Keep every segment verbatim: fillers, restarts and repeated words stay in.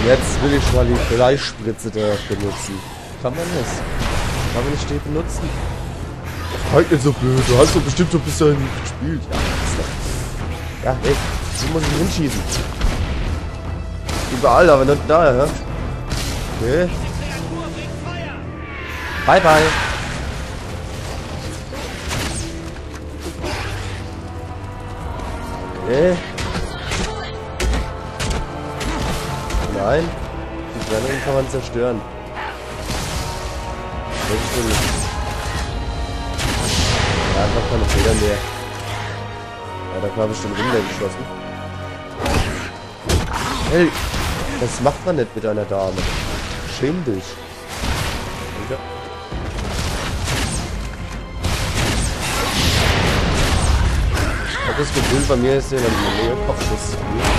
Jetzt will ich mal die Fleischspritze da benutzen. Kann man das? Kann man nicht die benutzen? Halt nicht so blöd, du hast doch bestimmt so bis dahin nicht gespielt. Ja, ist doch. Ja, hey, so muss ich hinschießen. Überall, aber nicht da, ja? Okay. Bye, bye. Okay. Nein. Die Trennung kann man zerstören. Ja, einfach keine Fehler mehr. Ja, da habe ich schon runtergeschossen. Hey, das macht man nicht mit einer Dame. Schäm dich. Ja. Ich hab das Gefühl, bei mir ist der in der Nähe Kopfschuss.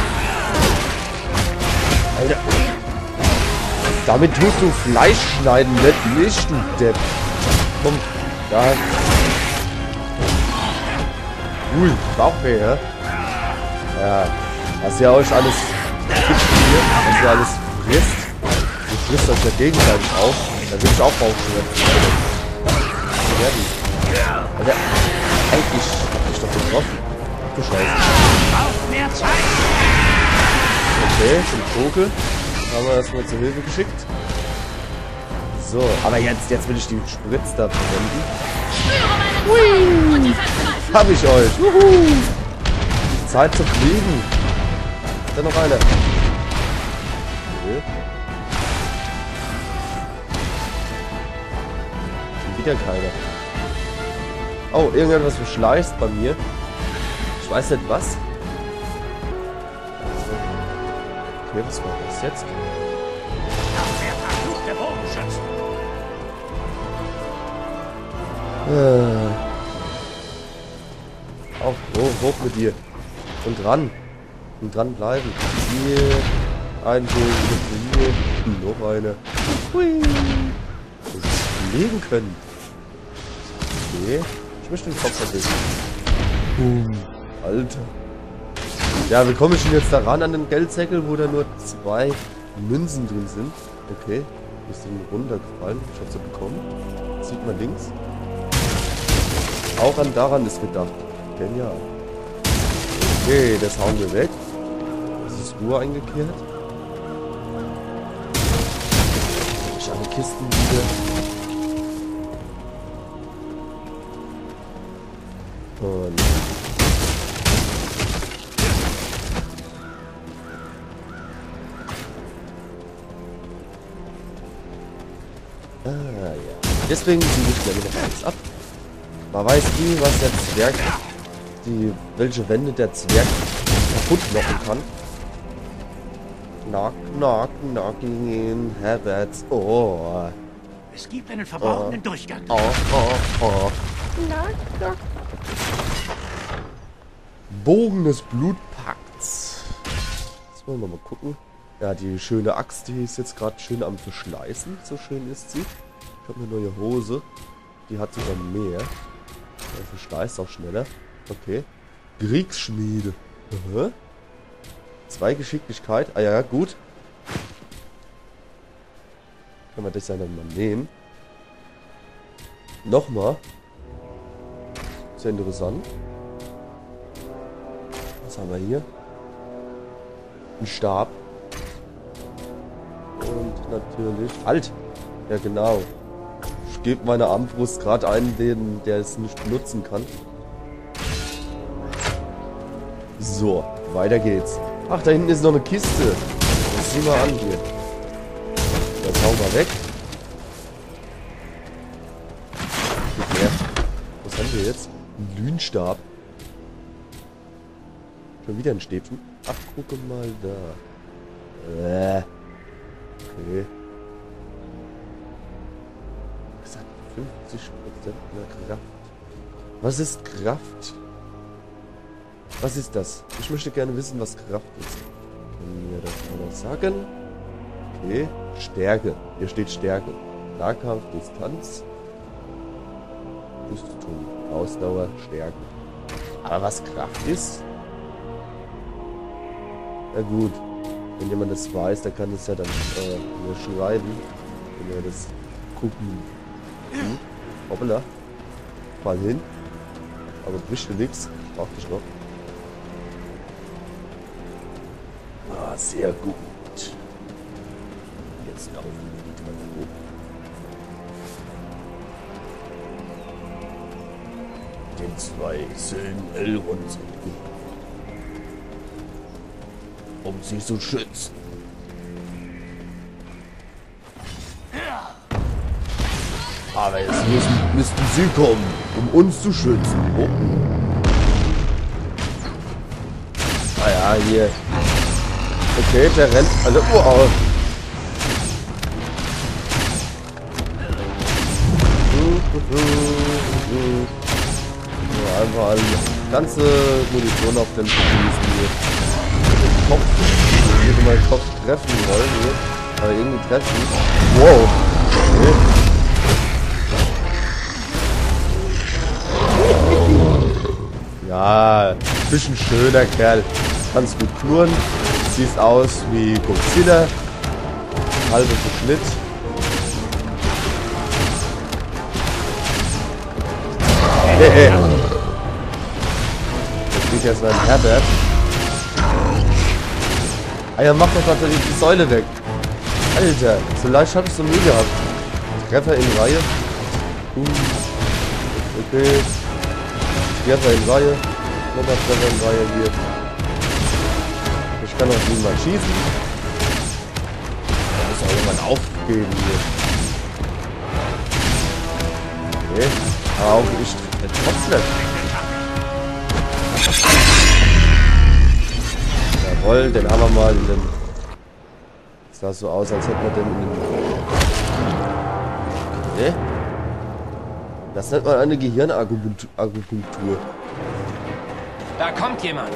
Alter. Damit tust du Fleisch schneiden, nicht mich, du Depp. Komm, da. Ui, Bauchweh, hä? Ja, was ihr euch alles gibt hier, was ihr alles frisst. Ihr frisst euch ja gegenseitig auf. Dann will ich auch Bauchschmerzen. Alter, eigentlich hab ich doch getroffen. Du Scheiße. Okay, zum Vogel. Haben wir erstmal zur Hilfe geschickt. So, aber jetzt, jetzt will ich die Spritz da verwenden. Hui, hab ich euch. Juhu. Zeit zu fliegen. Ist da noch einer? Okay. Wieder keiner. Oh, irgendetwas verschleißt bei mir. Ich weiß nicht was. Okay, was war das jetzt? Äh. Auf, hoch, hoch mit dir. Und dran. Und dran bleiben. Hier. Ein hier. Noch eine. Hui. Dass wir fliegen können. Okay. Ich möchte den Kopf verbinden. Boom. Alter. Ja, wie komme ich denn jetzt da ran an den Geldsäckel, wo da nur zwei Münzen drin sind? Okay. Ist denn runtergefallen? Ich hab's ja bekommen. Sieht man links. Auch an daran ist gedacht. Genial. Okay, das hauen wir weg. Das ist Ruhe eingekehrt. Ich alle Kisten wieder. Und ah ja. Deswegen ziehe ich gleich noch eins ab. Man weiß nie, was der Zwerg, die, welche Wände der Zwerg kaputt machen kann. Knock, knock, knocking, Herberts Ohr. Es gibt einen verborgenen oh. Durchgang. Oh, oh, oh. Knock, knock. Bogen des Blutpakts. Jetzt wollen wir mal gucken. Ja, die schöne Axt, die ist jetzt gerade schön am Verschleißen. So schön ist sie. Ich habe eine neue Hose. Die hat sogar mehr. Der verschleißt auch schneller. Okay. Kriegsschmiede. Aha. Zwei Geschicklichkeit. Ah ja, gut. Kann man das ja dann mal nehmen. Nochmal. Sehr interessant. Was haben wir hier? Ein Stab. Und natürlich... Halt! Ja, genau. Ich gebe meine Armbrust gerade einen, den, der es nicht benutzen kann. So, weiter geht's. Ach, da hinten ist noch eine Kiste. Das sieh mal an hier. Das hauen wir weg. Nicht mehr. Was haben wir jetzt? Ein Lünstab. Schon wieder ein Stäbchen. Ach, gucke mal da. Äh. Okay. Was hat fünfzig Prozent mehr Kraft? Was ist Kraft? Was ist das? Ich möchte gerne wissen, was Kraft ist. Können wir das mal sagen? Okay. Stärke. Hier steht Stärke. Nahkampf, Distanz. Rüstung. Ausdauer, Stärke. Aber was Kraft ist? Na gut. Wenn jemand das weiß, der kann das ja dann äh, mir schreiben. Wenn er das gucken. Hm? Hoppala. Mal hin. Aber bricht dir nichts. Brauch dich noch. Ah, sehr gut. Jetzt laufen wir die Treppe hoch. Den zwei Söhnen Elrons entgegen. Um sie zu schützen. Aber jetzt müssen, müssten sie kommen, um uns zu schützen. Oh. Ah ja, hier. Okay, der rennt alle. Wow. Ja, einfach alle ganze Munition auf den Füßen hier. Den Kopf. Ich würde meinen Kopf treffen wollen hier. Aber irgendwie treffen. Wow. Okay. Ja, bist ein schöner Kerl. Kannst gut knurren. Siehst aus wie Godzilla. Halbe Verschnitt. Hehe. Jetzt geht jetzt mein Herbert. Ah ja, mach doch natürlich die Säule weg. Alter, so leicht habe ich so nie gehabt. Treffer in Reihe. Okay. Treffer in Reihe. Nochmal Treffer in Reihe hier. Ich kann auch niemand schießen. Da muss auch jemand aufgeben hier. Okay. Aber auch ich trotzdem. Jawohl, den haben wir mal in den. Das sah so aus, als hätten wir den in den. Okay. Das nennt man eine Gehirnakupunktur. Da kommt jemand.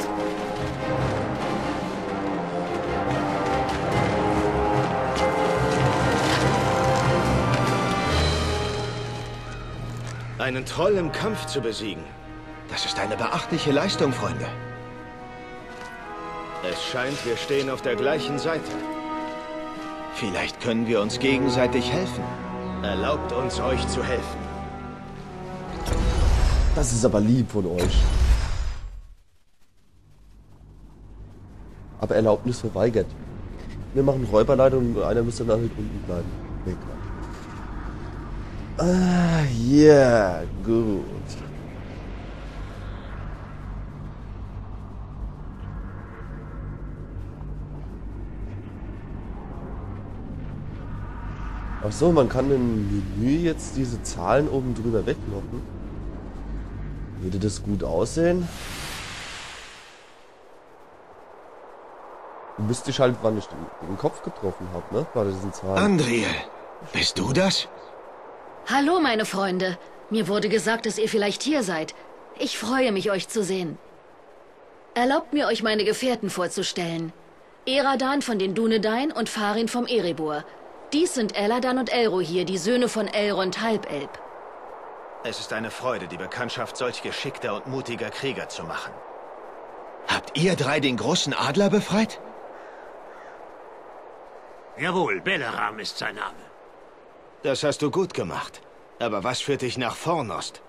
Einen Troll im Kampf zu besiegen. Das ist eine beachtliche Leistung, Freunde. Es scheint, wir stehen auf der gleichen Seite. Vielleicht können wir uns gegenseitig helfen. Erlaubt uns, euch zu helfen. Das ist aber lieb von euch. Aber Erlaubnis verweigert. Wir machen Räuberleitung und einer müsste dann halt unten bleiben. Nee, ah, ja, yeah, gut. Ach so, man kann im Menü jetzt diese Zahlen oben drüber wegknoppen. Würde das gut aussehen? Müsste ich halt, wann ich den, den Kopf getroffen habe, ne? Bei diesen Zahlen. Andriel, bist du das? Hallo, meine Freunde. Mir wurde gesagt, dass ihr vielleicht hier seid. Ich freue mich, euch zu sehen. Erlaubt mir, euch meine Gefährten vorzustellen. Eradan von den Dúnedain und Farin vom Erebor. Dies sind Eladan und Elrohir, die Söhne von Elrond Halbelb. Es ist eine Freude, die Bekanntschaft solch geschickter und mutiger Krieger zu machen. Habt ihr drei den großen Adler befreit? Jawohl, Beleram ist sein Name. Das hast du gut gemacht. Aber was führt dich nach Fornost?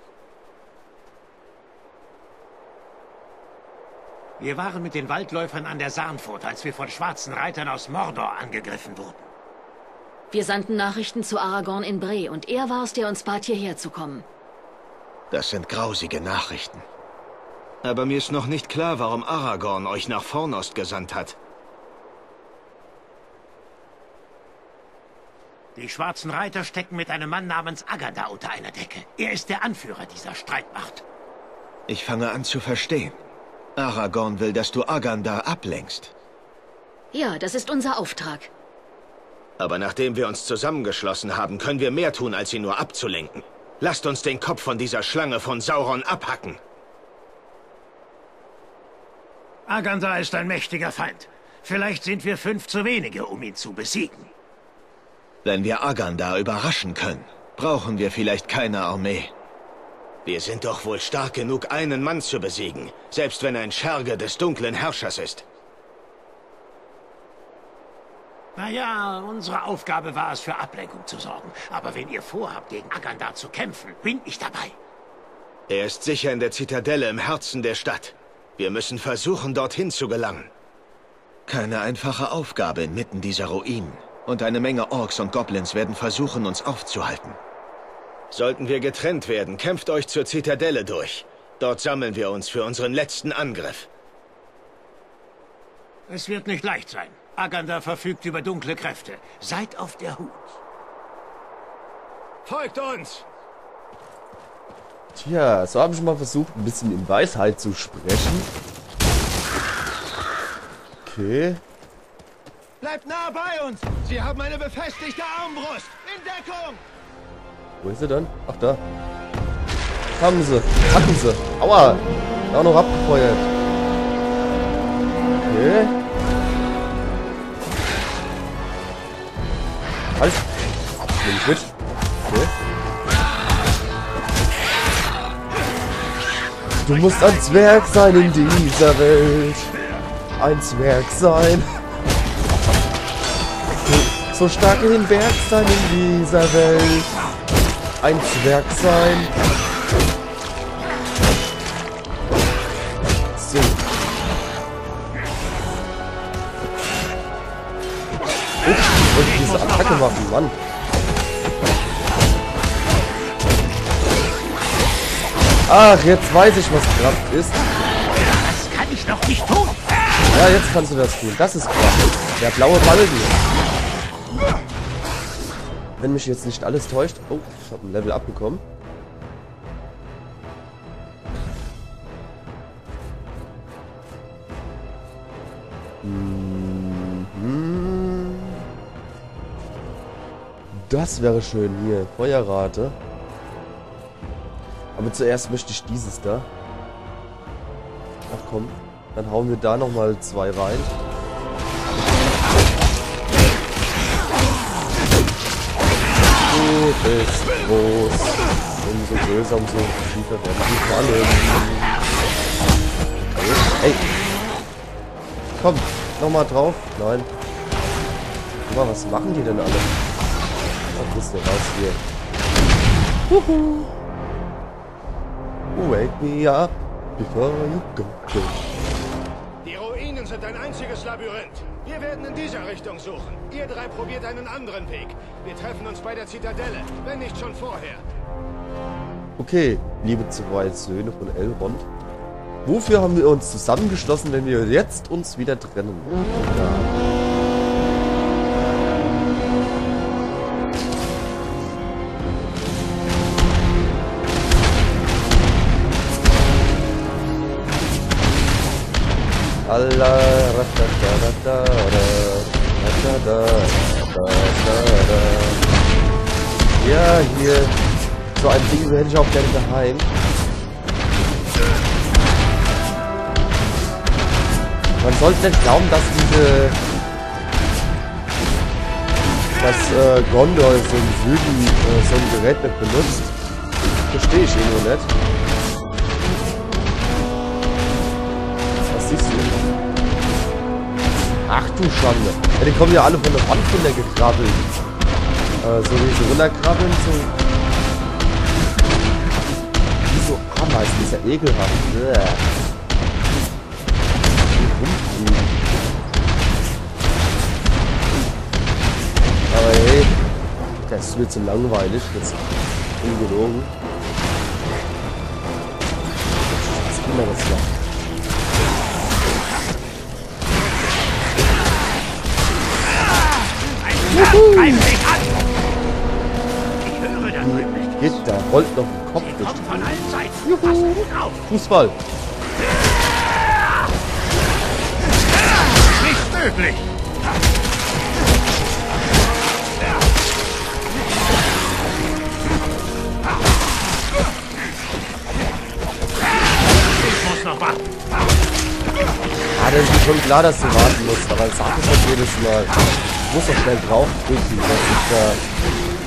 Wir waren mit den Waldläufern an der Sarnfurt, als wir von schwarzen Reitern aus Mordor angegriffen wurden. Wir sandten Nachrichten zu Aragorn in Bree und er war es, der uns bat, hierher zu kommen. Das sind grausige Nachrichten. Aber mir ist noch nicht klar, warum Aragorn euch nach Fornost gesandt hat. Die schwarzen Reiter stecken mit einem Mann namens Aganda unter einer Decke. Er ist der Anführer dieser Streitmacht. Ich fange an zu verstehen. Aragorn will, dass du Aganda ablenkst. Ja, das ist unser Auftrag. Aber nachdem wir uns zusammengeschlossen haben, können wir mehr tun, als ihn nur abzulenken. Lasst uns den Kopf von dieser Schlange von Sauron abhacken. Aganda ist ein mächtiger Feind. Vielleicht sind wir fünf zu wenige, um ihn zu besiegen. Wenn wir Aganda überraschen können, brauchen wir vielleicht keine Armee. Wir sind doch wohl stark genug, einen Mann zu besiegen, selbst wenn er ein Scherge des dunklen Herrschers ist. Naja, unsere Aufgabe war es, für Ablenkung zu sorgen. Aber wenn ihr vorhabt, gegen Agandar zu kämpfen, bin ich dabei. Er ist sicher in der Zitadelle im Herzen der Stadt. Wir müssen versuchen, dorthin zu gelangen. Keine einfache Aufgabe inmitten dieser Ruinen. Und eine Menge Orks und Goblins werden versuchen, uns aufzuhalten. Sollten wir getrennt werden, kämpft euch zur Zitadelle durch. Dort sammeln wir uns für unseren letzten Angriff. Es wird nicht leicht sein. Agandar verfügt über dunkle Kräfte. Seid auf der Hut. Folgt uns! Tja, so habe ich mal versucht, ein bisschen in Weisheit zu sprechen. Okay. Bleibt nah bei uns! Sie haben eine befestigte Armbrust! In Deckung! Wo ist sie dann? Ach, da. Haben sie. Hatten sie. Aua. Auch noch abgefeuert. Okay. Halt. Nimm ich mit. Okay. Du musst ein Zwerg sein in dieser Welt. Ein Zwerg sein. So stark in den Berg sein in dieser Welt. Ein Zwerg sein. So. Oh, ich wollte diese Attacke machen, Mann. Ach, jetzt weiß ich, was Kraft ist. Das kann ich doch nicht tun. Ja, jetzt kannst du das tun. Das ist Kraft. Der blaue Balken. Wenn mich jetzt nicht alles täuscht. Oh, ich habe ein Level abbekommen. Mhm. Das wäre schön hier. Feuerrate. Aber zuerst möchte ich dieses da. Ach komm. Dann hauen wir da nochmal zwei rein. Du bist groß. Umso größer, umso tiefer werden die Fallen. Hey. Komm, nochmal drauf. Nein. Aber was machen die denn alle? Ach, bist du raus hier. Huhu. Wake me up before you go. Die Ruinen sind ein einziges Labyrinth. Wir werden in dieser Richtung suchen. Ihr drei probiert einen anderen Weg. Wir treffen uns bei der Zitadelle, wenn nicht schon vorher. Okay, liebe zwei Söhne von Elrond. Wofür haben wir uns zusammengeschlossen, wenn wir jetzt uns wieder trennen? Ja. Allah, ja, hier. So ein Ding hätte ich auch gerne daheim. Man sollte nicht glauben, dass diese... dass äh, Gondor so im Süden äh, so ein Gerät nicht benutzt. Verstehe ich eh nur nicht. Was siehst du? Ach du Schande. Ja, die kommen ja alle von der Wand runtergekrabbelt. Äh, so wie sie runterkrabbeln, so... Wie so Ameisen, ist ja ekelhaft. Bäh. Aber hey, das ist mir zu langweilig. Jetzt ungelogen. Was ist immer das da? Greif mich an! Ich höre da drüben nicht. Geht, da rollt noch ein Kopf durch Kommt die von Gegend. allen Seiten. Passt gut auf. Fußball. Nicht möglich. Ich muss noch warten. Ah, das ist schon klar, dass du warten musst, aber das sag ich doch jedes Mal. Ich muss doch schnell drauf drücken, dass ich da